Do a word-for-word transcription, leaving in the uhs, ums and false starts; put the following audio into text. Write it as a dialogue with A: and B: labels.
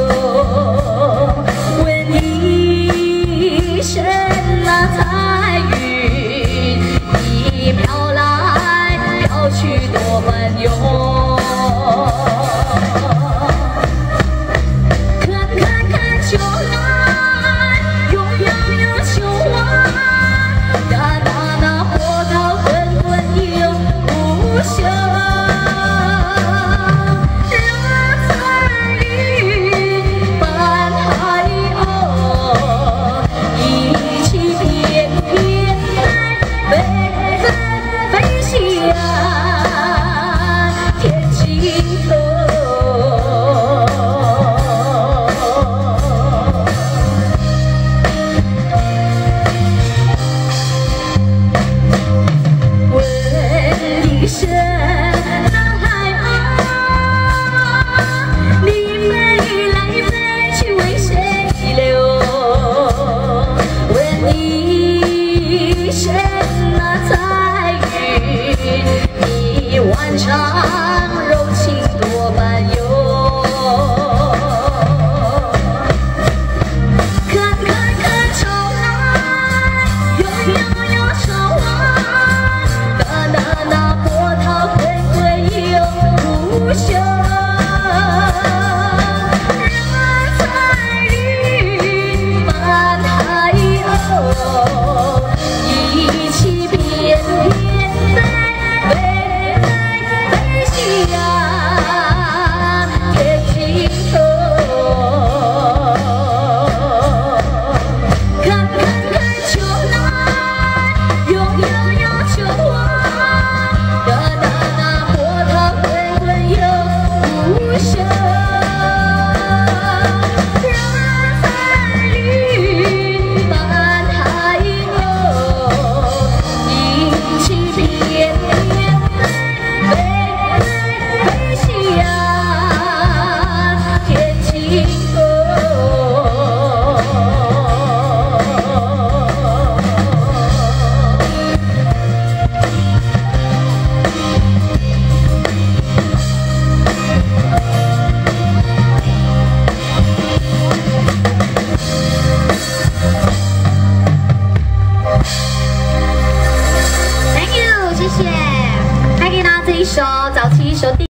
A: 问一声那彩云，你飘来飘去多奔涌。 晚上柔情多半涌，看看看潮来，又又又潮往，那那那波涛滚滚又不休。人在云满海鸥，一起翩翩在飞。 天尽头，看看看秋来，又又又秋往，那那那波涛滚滚又不休。人在云满海鸥，一起翩翩飞。 谢谢，带给大家这一首早期一首。